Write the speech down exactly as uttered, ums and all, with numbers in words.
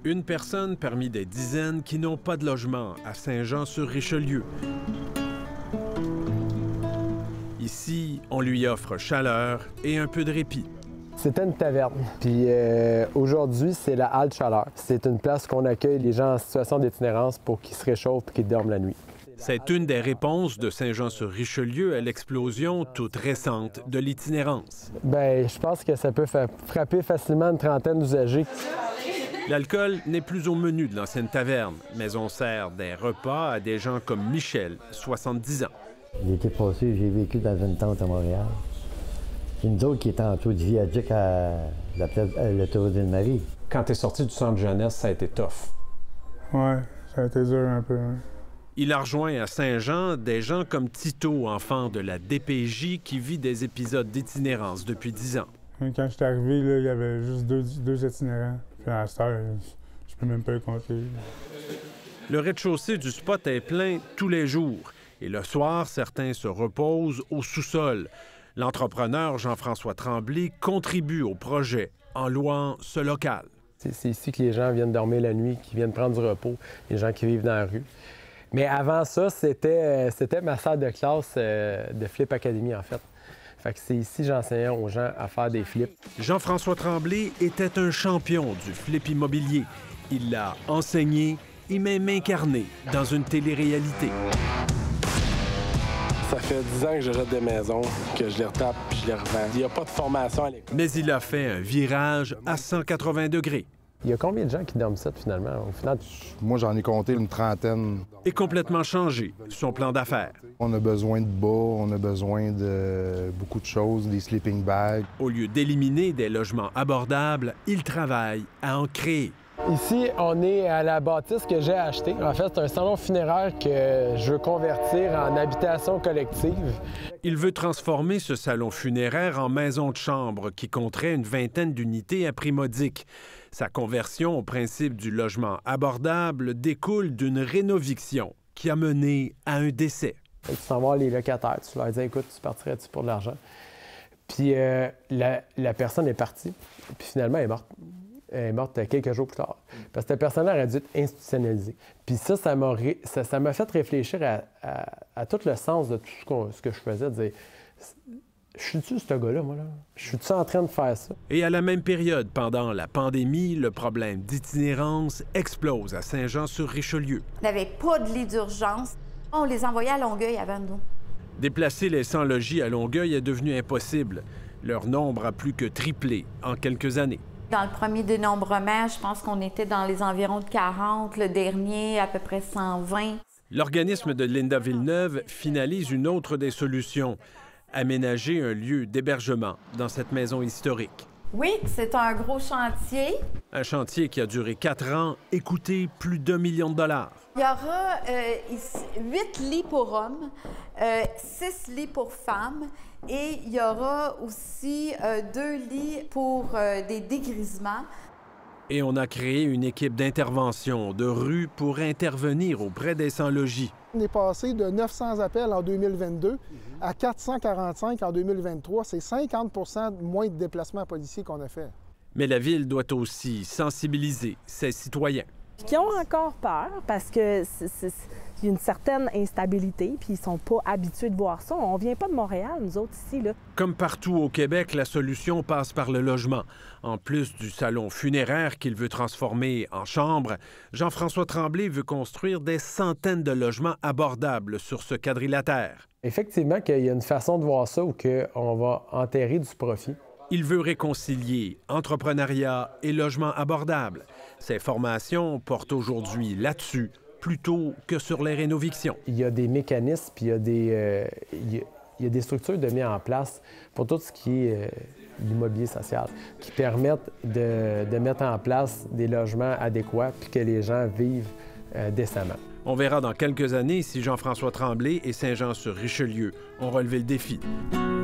Une personne parmi des dizaines qui n'ont pas de logement à Saint-Jean-sur-Richelieu. Ici, on lui offre chaleur et un peu de répit. C'était une taverne. Puis euh, aujourd'hui, c'est la Halte Chaleur. C'est une place qu'on accueille les gens en situation d'itinérance pour qu'ils se réchauffent et qu'ils dorment la nuit. C'est une des réponses de Saint-Jean-sur-Richelieu à l'explosion toute récente de l'itinérance. Bien, je pense que ça peut frapper facilement une trentaine d'usagers. L'alcool n'est plus au menu de l'ancienne taverne, mais on sert des repas à des gens comme Michel, soixante-dix ans. L'été passé, j'ai vécu dans une tente à Montréal. C'est nous autres qui étions en taux de viaduc à la place à l'autoroute Ville-Marie. Quand tu es sorti du centre jeunesse, ça a été tough. Oui, ça a été dur un peu. Hein. Il a rejoint à Saint-Jean des gens comme Tito, enfant de la D P J, qui vit des épisodes d'itinérance depuis dix ans. Quand je suis arrivé, là, il y avait juste deux, deux itinérants. Puis à cette heure, je peux même pas le compter. Le rez-de-chaussée du spot est plein tous les jours. Et le soir, certains se reposent au sous-sol. L'entrepreneur Jean-François Tremblay contribue au projet en louant ce local. C'est ici que les gens viennent dormir la nuit, qui viennent prendre du repos, les gens qui vivent dans la rue. Mais avant ça, c'était ma salle de classe de Flip Academy, en fait. Fait que c'est ici que j'enseignais aux gens à faire des flips. Jean-François Tremblay était un champion du flip immobilier. Il l'a enseigné et même incarné dans une télé-réalité. Ça fait dix ans que je jette des maisons, que je les retape puis je les revends. Il n'y a pas de formation à l'école. Mais il a fait un virage à cent quatre-vingts degrés. Il y a combien de gens qui dorment ça, finalement? Au final, moi, j'en ai compté une trentaine. Et complètement changé son plan d'affaires. On a besoin de bas, on a besoin de beaucoup de choses, des sleeping bags. Au lieu d'éliminer des logements abordables, il travaille à en créer. Ici, on est à la bâtisse que j'ai achetée. En fait, c'est un salon funéraire que je veux convertir en habitation collective. Il veut transformer ce salon funéraire en maison de chambre qui compterait une vingtaine d'unités à prix modique. Sa conversion au principe du logement abordable découle d'une rénoviction qui a mené à un décès. Tu s'en vas les locataires, tu leur dis « Écoute, tu partirais-tu pour de l'argent? » Puis euh, la, la personne est partie, puis finalement, elle est morte. Elle est morte quelques jours plus tard. Parce que cette personne-là aurait dû être institutionnalisée. Puis ça, ça m'a ré... ça, ça m'a fait réfléchir à, à, à tout le sens de tout ce, qu'on, ce que je faisais. De dire, je suis-tu ce gars-là, moi, là? Je suis-tu en train de faire ça? Et à la même période, pendant la pandémie, le problème d'itinérance explose à Saint-Jean-sur-Richelieu. On n'avait pas de lit d'urgence. On les envoyait à Longueuil avant nous. Déplacer les sans-logis à Longueuil est devenu impossible. Leur nombre a plus que triplé en quelques années. Dans le premier dénombrement, je pense qu'on était dans les environs de quarante, le dernier à peu près cent vingt. L'organisme de Linda Villeneuve finalise une autre des solutions, aménager un lieu d'hébergement dans cette maison historique. Oui, c'est un gros chantier. Un chantier qui a duré quatre ans et coûté plus d'un million de dollars. Il y aura euh, huit lits pour hommes, euh, six lits pour femmes et il y aura aussi euh, deux lits pour euh, des dégrisements. Et on a créé une équipe d'intervention de rue pour intervenir auprès des sans-logis. On est passé de neuf cents appels en deux mille vingt-deux à quatre cent quarante-cinq en deux mille vingt-trois. C'est cinquante pour cent moins de déplacements policiers qu'on a fait. Mais la Ville doit aussi sensibiliser ses citoyens. Qui ont encore peur parce que c'est y a une certaine instabilité, puis ils sont pas habitués de voir ça. On vient pas de Montréal, nous autres, ici, là. Comme partout au Québec, la solution passe par le logement. En plus du salon funéraire qu'il veut transformer en chambre, Jean-François Tremblay veut construire des centaines de logements abordables sur ce quadrilatère. Effectivement, qu'il y a une façon de voir ça où on va enterrer du profit. Il veut réconcilier entrepreneuriat et logement abordable. Ses formations portent aujourd'hui là-dessus plutôt que sur les rénovictions. Il y a des mécanismes, puis il y a des, euh, il y a, il y a des structures de mise en place pour tout ce qui est euh, l'immobilier social, qui permettent de, de mettre en place des logements adéquats puis que les gens vivent euh, décemment. On verra dans quelques années si Jean-François Tremblay et Saint-Jean-sur-Richelieu ont relevé le défi.